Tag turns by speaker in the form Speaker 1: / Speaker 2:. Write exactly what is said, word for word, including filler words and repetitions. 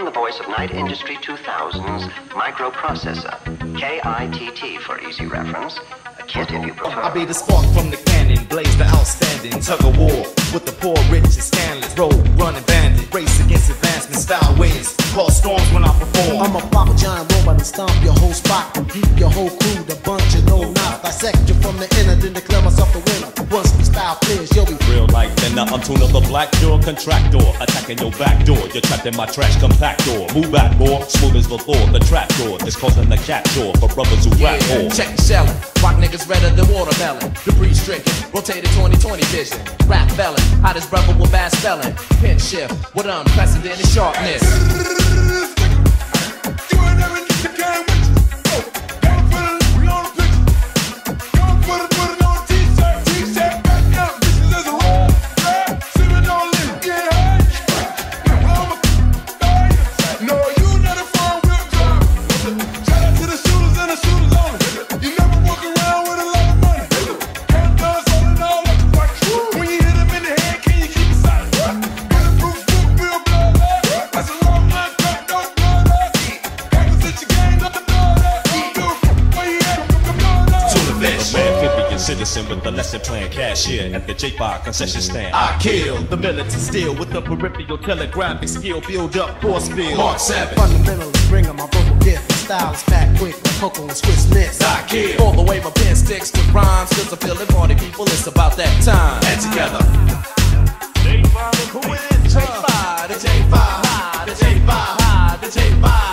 Speaker 1: am the voice of Night Industry two thousand's microprocessor, K I T T for easy reference, a kit if you prefer.
Speaker 2: I'll be the spark from the cannon, blaze the outstanding tug of war with the poor, rich, and scandalous. Road running bandit, race against advancement, style wins, cause storms when I perform.
Speaker 3: I'm a Papa John robot and stomp your whole spot, keep your whole crew, the bunch of no knots. Dissect you from the inner, then declare myself the winner. Once we style clears, you'll be
Speaker 4: real like thinner. I'm tuna the black door contractor, attacking your back door. You're trapped in my trash compactor. Move back, boy, smooth as the Thor. The trap door is causing the cat door for brothers who rap
Speaker 5: yeah,
Speaker 4: more.
Speaker 5: Check the shellin', rock niggas redder than watermelon. Debris stricken, rotated twenty twenty vision. Rap felon, hottest brother with bad spelling. Pin shift with unprecedented sharpness.
Speaker 4: Citizen with the lesson plan, cashier at the J five concession stand. I kill the militant steel with the peripheral telegraphic skill. Build up force field. Mark seven.
Speaker 3: Fundamentally bring my vocal gift. My style is packed quick like cocoa and Swiss miss.
Speaker 4: I kill.
Speaker 5: All the way my pen sticks to rhymes, cause I'm feeling party people, it's about that time.
Speaker 4: And together.
Speaker 5: J five, who is J five? The J five, the J five, the J five.